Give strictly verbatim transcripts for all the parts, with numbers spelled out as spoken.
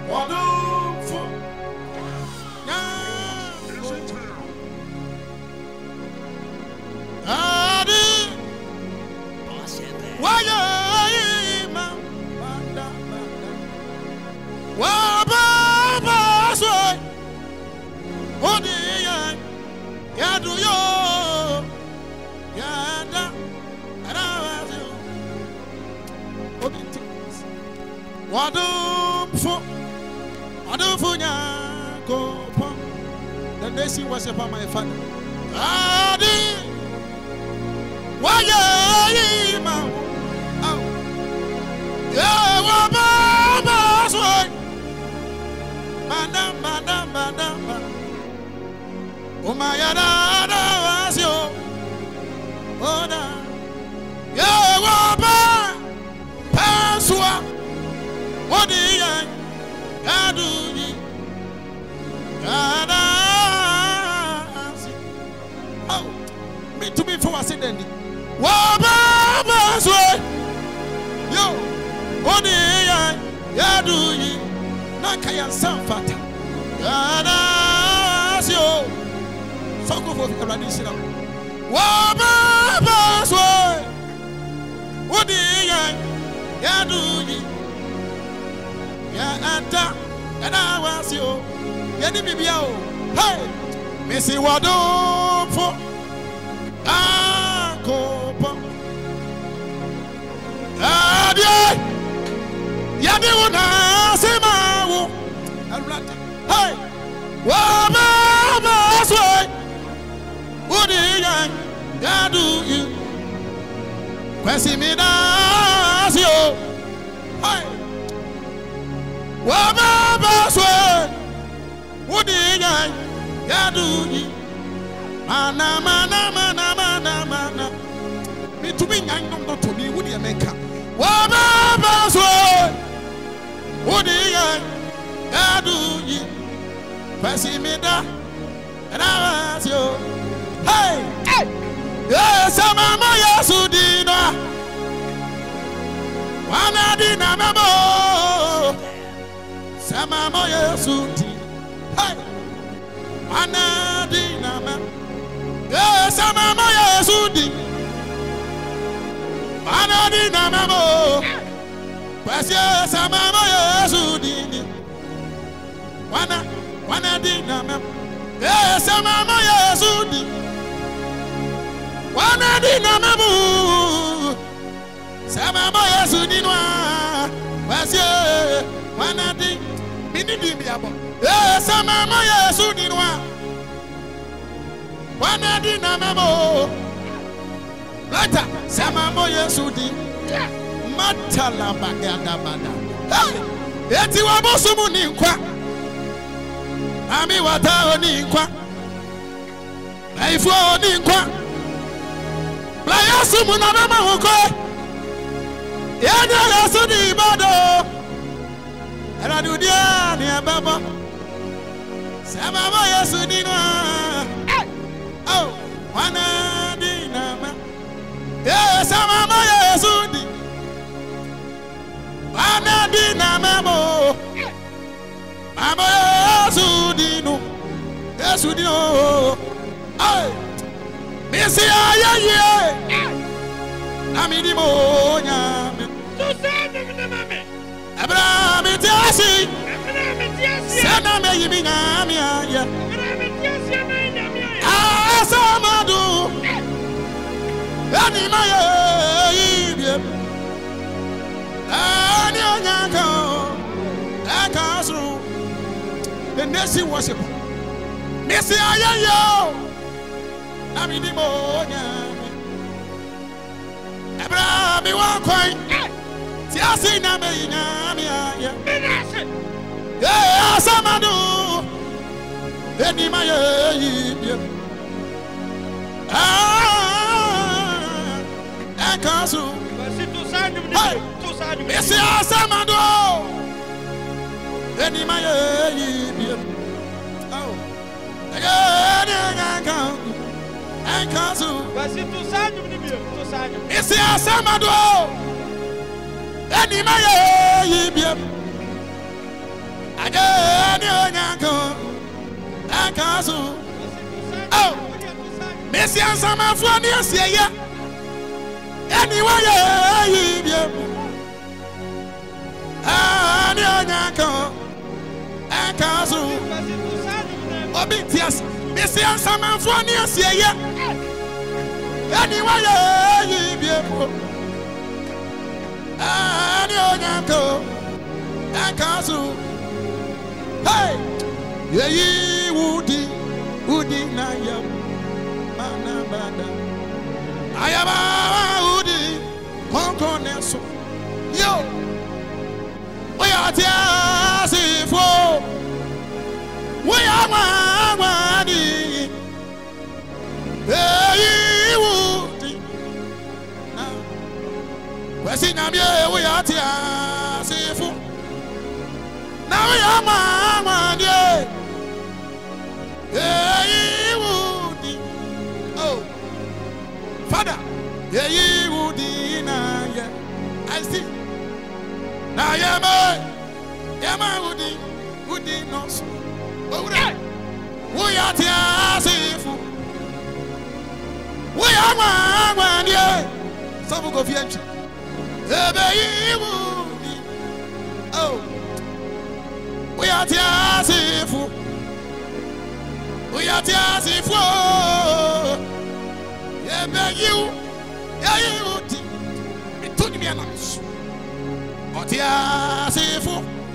Wonderful. Adi. Why you ma? Wa ba so. Odi ya. Ya do yo. Ya da. Ara yo. Obi ti. Wonderful. Wonderful nya go pon. The nation worship my father. Adi. Why you ma? Oh. Yeah, wa ba so. Madam, madam, madam. Oh my God, was you? Oh na. Yeah, wa ba. Paswa. What do you? I do you? Oh, me to me for a second. Wa ba ba so. Yo. What do you? I do you? Nakaya Sanfata. Yadas yo. So go for the tradition. Waba baswe. What do ya do ye? Ya anta. And I was yo. Yanibia. Hey, Missy Wado for Uncle. Adia. Yadiuna Sema. Hey, Wama Sway. What do you do? You Quasi me does you. Hey, Wama Sway. What do you do? You Mana, mana, mana, mana, mana. Me to be young, not to be with your maker. Wama Sway. What do you do you? Quasi me da, and I was you. Hey, hey, yes, I'm a Maya Sudina. Wana dina memo, Sama Maya Sudi. Hey, Wana dina memo, yes, I'm a Maya Sudi. Wana dina memo, Quasi Sama Maya Sudi. Wana, wana dina mem. Yes, mama Yesudi. Wana dina memu. Sama mama Yesudi noa. Wasiye, wana di. Mini di biabo. Yes, mama Yesudi noa. Wana dina memu. Lata, sama mama Yesudi. Matala bagada bada. Hey, eti wabosumu ni nkwa. Ami wata oni nkwa. Aifu oni nkwa. La yasu mu na mama hoko. Yenya yasu di bado. Era dudia ni ababa. Sama mo yasu di noa. Oh, wana di nama. Yeah, sama mo yasu di. Wana di nama mo. Mama Yesudino, Yesudino, ay, Missy Aye, Namidi Monya, Abraham Tiasi, Sana Mayimina, Asamadu, Animaya, Anyaka, Akasu. The nation worship. Missy Ayo. Namidi Monya. Abraham, you are quite. Tiasi Namina. Yeah, Samadu. Any my ah, Akasu. Missy Samadu. Any my oh, again, I come and cancel. It's a Samado. Any my yanko akazu oh Messi ansama fuani asiya anyway yibie ani yanko akazu obitias Messi ansama fuani asiya anyway yibie ani yanko akazu hey yeyi wudi wudi na yam mana bada ayaba wudi konko neso yo oya ti asifo oya wa wa di yeyi wudi na wesi na mi oya ti asifo na oya ma ma di Hey, Woody. Oh, Father. Hey, Woody. Now, yeah, I see. Now, yeah, my, yeah, my Woody. Woody knows. Oh, right. We are the we are one, yeah. Some of you. Hey, Woody. Oh, we are the we are tears if yeah, beg you, yeah, you it took me a nice. But tears if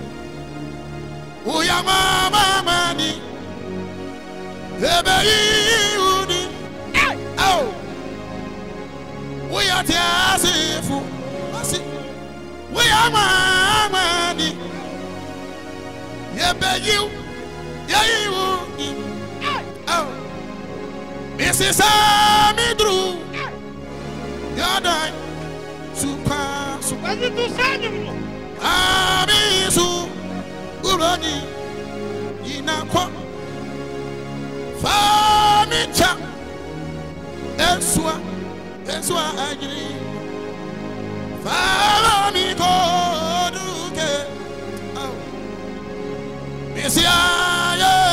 we are mamma, yeah, beg you, oh, we are tears if we are mamma, yeah, beg you, yeah, you. Oh, Missus Amidru, you're dying. Super, super. Amisu, Urani, Inaqua, Famicha, Elsua, Elsua, Agri, Famiko, Duke, oh, Missia.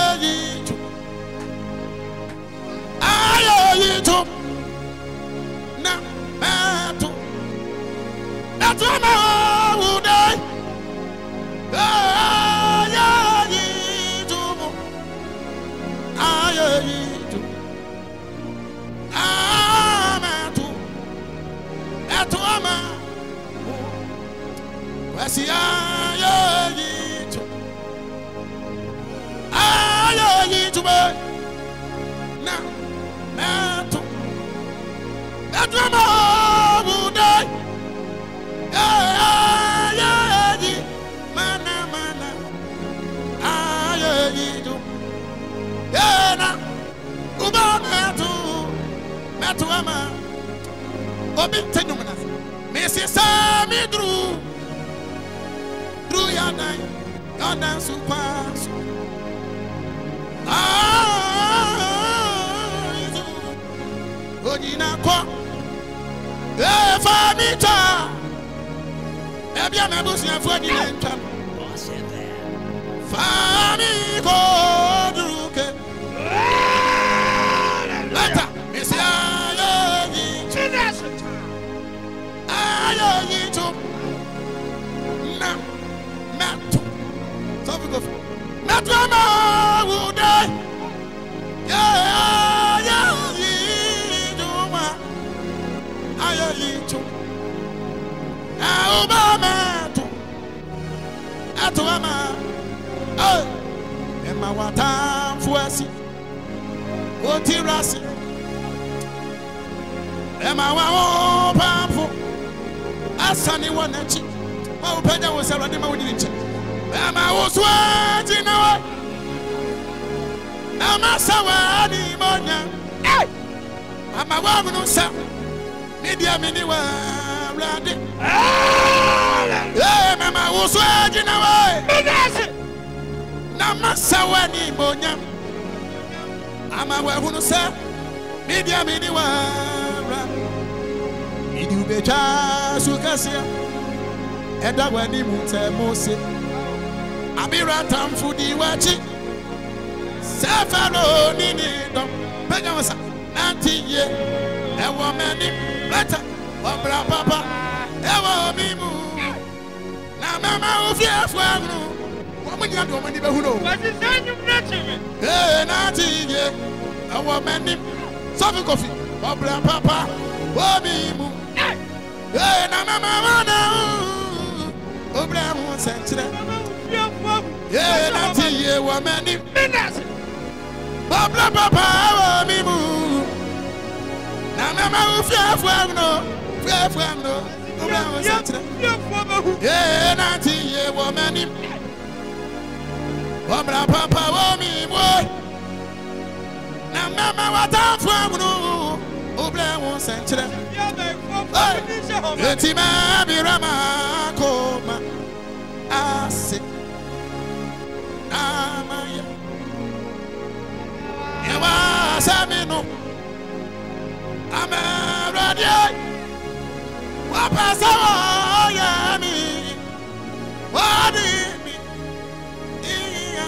Ayo na meto meto ma udai ayo yitu ayo yitu ameto meto ma wasi ayo yitu ayo yitu na meto meto ma budai ayi mana mana ayi do ena uba meto meto ama obi tenyo mana Messi sami dru dru ya dai ya dan super ah Odina ko e famita e bia me busu afo ni ntwa fami ko duruke ata mesia yo ni ayo ni to na meto so we go meto ma wuda yeah yeah ayo yitu a obama to atoma eh ema wata fuasi otirasi ema wa o pampo asani wonachi wa upenya wo serade ma wodi nche ema wo swaji na wa ama sawa ni monya eh ama wa mu sa media mini wa rade eh mama wo so agina wa na masawa ni monya ama wa hunu sa media mini wa ra idi ubeja sukasia eda wa ni mute mose abira tamfudi wachi Safaro Nini Dom Pagasa Nantiye Ewa Mani Lata Wabra Papa Ewa Mimu Na Mama Ufia Fuanu Wamanya Domani Behuno What is that you mentioned? Eh Nantiye Ewa Mani Sofi Kofi Wabra Papa Wamimu Eh Na Mama Wana Obra Mu Sentre Eh Nantiye Wamani Babla Papa Mimu Na Mama Ufia Fuano Fia Fuano Obra Sentre Eh Nantiye Wamani Babla Papa Wamimu Na Mama Wata Fuano Obra Sentre Etima Birama Koma Ase Amaya Ewa Samino Amaradia Wapasa Yami Wadimi Iya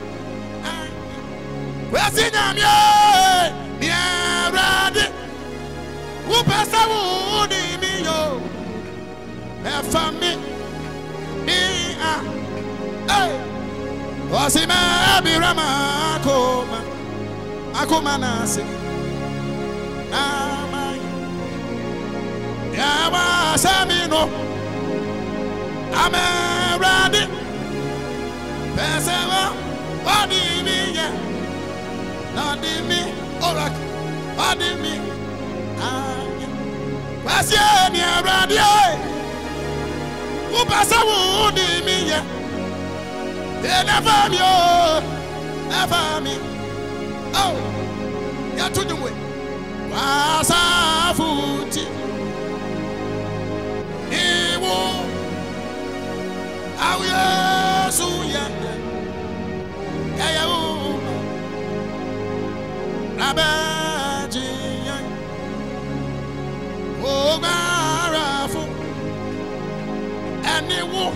Wesinyamye Niaradi Wapasa Wudimi yo Efami Iya Hey Osima Birama Koma Akoma Nasi Amai Yawa Samino Ameradi Pesewa Odimi ya Nodimi Orak Odimi Anya Pasye ni Aradi Upasa Wudimi ya Never me, oh, never me. Oh, ya to the way. Wasa futi. Ewo. Awe suya. Ya ya o. Rabaji ya. O garafu. Ewo.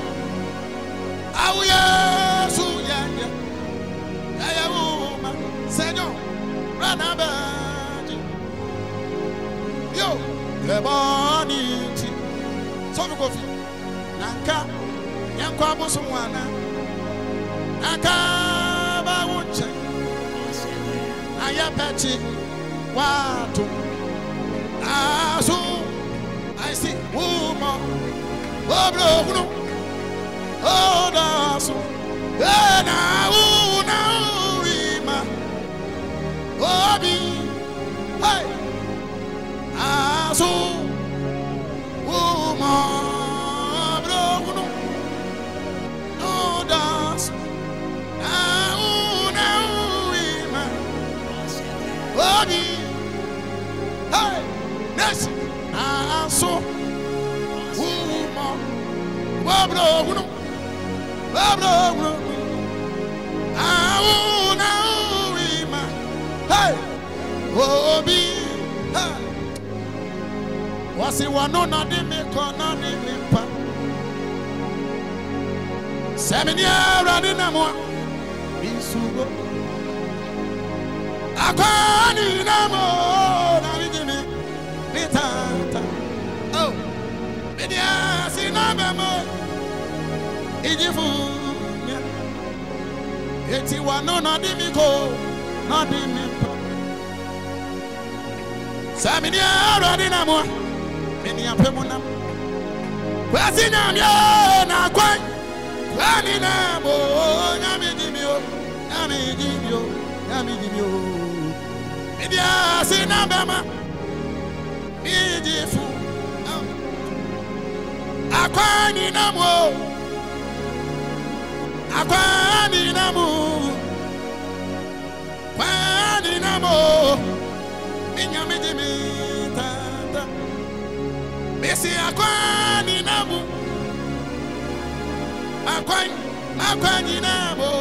Awe suya. Ya ya o. Senor. Ranabaji. Yo. Lebani ti. Sofu kofi. Nanka. Yankwa busumwana. Nanka ba wunche. Ayapeti. Watu. Asu. I see. Umo. Oblo. Uno. Oh, that's so. Na u na uima. Obi. Hey. Asu. Uma. Bro. No. Oh, that's. Na u na uima. Obi. Hey. Yes. Asu. Uma. Bro. No. Bro. Ah, now we ma. Hey, Obi. Hey, was it one on the make on the limpa? Seven years running a more. Bisugo. I can't in a more. Now we oh, media, see, no more. Ijifu. Eti wano na dimiko na dimimpa. Samini aradi na mwa meni apemu na kwasi nyamyo na kwai kwani na mo nyami jimyo nyami jimyo nyami jimyo media sina bema ijifu akwani na mo akwani na mo kwani na mo nyami jimyo tata mesi akwani na mo akwani akwani na mo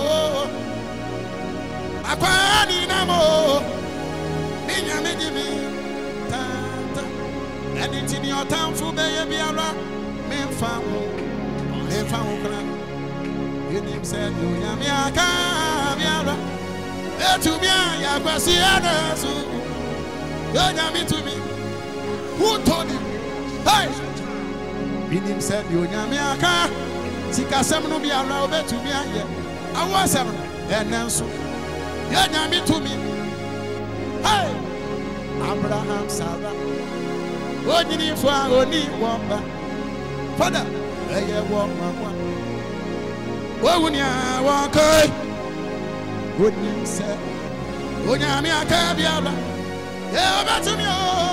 akwani na mo nyami jimyo tata anything your time for baby ala me fa me fa kra yenim said you nyami aka biara to me, I was here. You to me. Who told you? Hey! Meaning said, you Yamiaka. Sika Semno be allowed to me. I was seven. And then so. You to me. Hey! Abraham Sarah. What did you for only one back? Father, I walk my one. What would you walk? Good news, sir. Would you have me a cabiala? Yeah, back to me.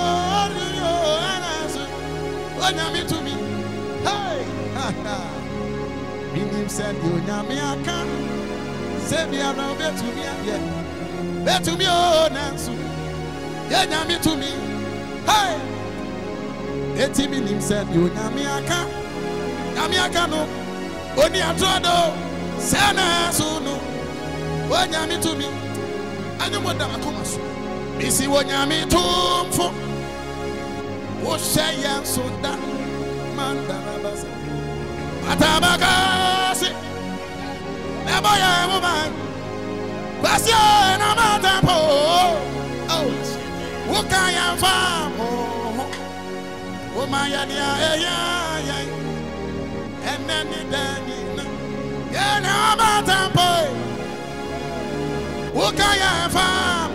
What you to me? Hey, ha ha. Meaning said, you know me, I can't. Send me around bet to me, yeah. Bet to me, oh, Nancy. Yeah, me to me. Hey, eighty minutes said, you know me, I can't. Yamiakano, only a trado, Sana Suno, what Yami to me. I know what I'm coming to. Missy what Yami to for. What say yan so that Mandarabas Atabakasi Never ya woman. Passion, I'm at a po. Oh, what can you farm? Oh, my, yeah, yeah. And then the yeah, now about time. What can you farm?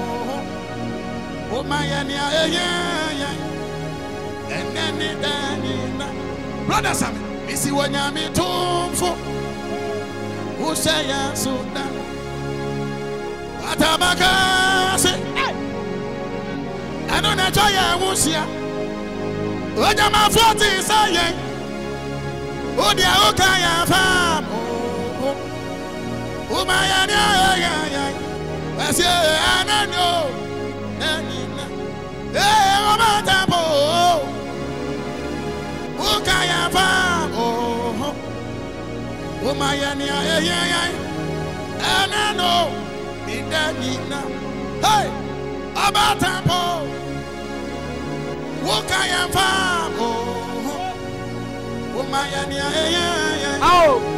Oh, my, yeah, yeah. And then the brother Sam, Missy Wanyami Tom for who say so that Atabaka say, I don't enjoy ya, Musia. What am I forty saying? Oh, dear, okay, I found. Oh, my, yeah, yeah, yeah. I say, I don't know. Hey, oh, my temple. Okay, I found. Oh, my, yeah, yeah, yeah. I don't know. In that Nina. Hey, about temple. Okay, I found. Oh, my, yeah, yeah, yeah. Oh.